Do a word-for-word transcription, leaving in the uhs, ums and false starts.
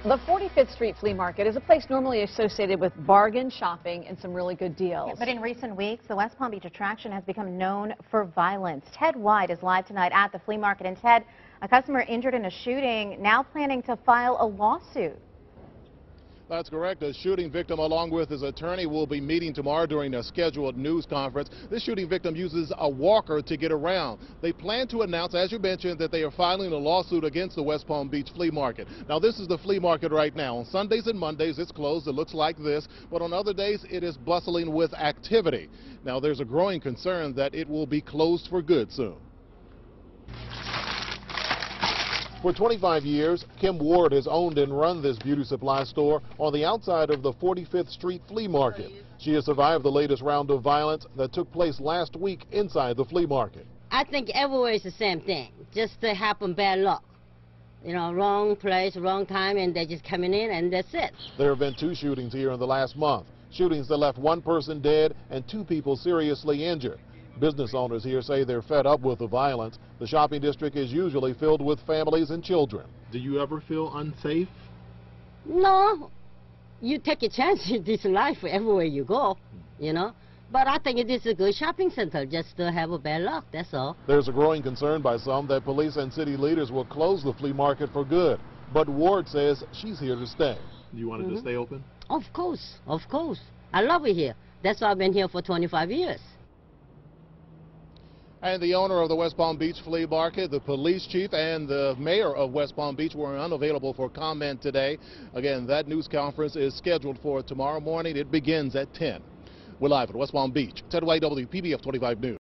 The forty-fifth Street Flea Market is a place normally associated with bargain shopping and some really good deals. Yeah, but in recent weeks, the West Palm Beach attraction has become known for violence. Ted White is live tonight at the flea market. And Ted, a customer injured in a shooting, now planning to file a lawsuit. That's correct. The shooting victim, along with his attorney, will be meeting tomorrow during a scheduled news conference. This shooting victim uses a walker to get around. They plan to announce, as you mentioned, that they are filing a lawsuit against the West Palm Beach Flea Market. Now, this is the flea market right now. On Sundays and Mondays, it's closed. It looks like this. But on other days, it is bustling with activity. Now, there's a growing concern that it will be closed for good soon. For twenty-five years, Kim Ward has owned and run this beauty supply store on the outside of the forty-fifth Street Flea Market. She has survived the latest round of violence that took place last week inside the flea market. I think everywhere is the same thing, just to happen bad luck. You know, wrong place, wrong time, and they're just coming in, and that's it. There have been two shootings here in the last month. Shootings that left one person dead and two people seriously injured. Business owners here say they're fed up with the violence. The shopping district is usually filled with families and children. Do you ever feel unsafe? No. You take a chance in this life everywhere you go, you know. But I think it is a good shopping center just to have a bad luck, that's all. There's a growing concern by some that police and city leaders will close the flea market for good. But Ward says she's here to stay. You want it Mm-hmm. to stay open? Of course, of course. I love it here. That's why I've been here for twenty-five years. And the owner of the West Palm Beach Flea Market, the police chief, and the mayor of West Palm Beach were unavailable for comment today. Again, that news conference is scheduled for tomorrow morning. It begins at ten. We're live at West Palm Beach. Ted White, W P B F twenty-five News.